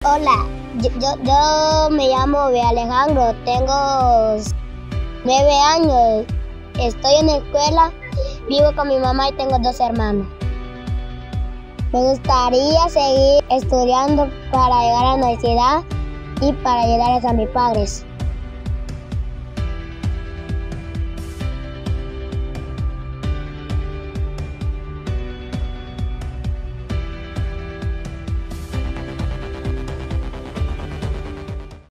Hola, yo me llamo B. Alejandro, tengo 9 años, estoy en la escuela, vivo con mi mamá y tengo 2 hermanos. Me gustaría seguir estudiando para llegar a la universidad y para llegar a mis padres.